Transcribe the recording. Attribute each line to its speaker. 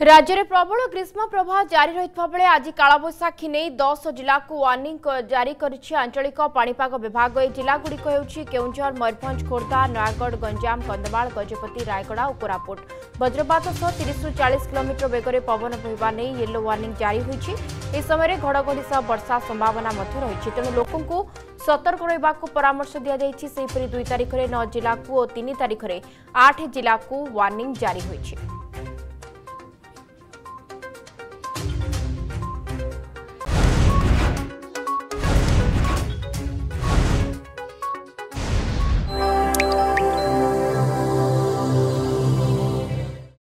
Speaker 1: राज्य में प्रबल ग्रीष्म प्रवाह जारी रही बेले आज कालबैशाखी नहीं 10 जिला को वार्निंग जारी करिछि आंचलिक पाणीपाग विभाग। ए जिलागुड़िक हेउछि केउंझर, मयूरभंज, खोर्धा, नयागढ़, गंजाम, कंधमाल, गजपति, रायगड़ा और कोरापुट। वज्रपात सह 30 ରୁ 40 किलोमीटर बेगर पवन बहिबा नहीं येलो वार्निंग जारी होइछि। इस समय घड़घड़ी सह वर्षा संभावना रही तेणु लोकों सतर्क रहा परामर्श दि जाइछि। सेहिपरि 2 तारिख में 9 जिला को और 3 तारिख में 8 जिला को वार्निंग जारी होइछि।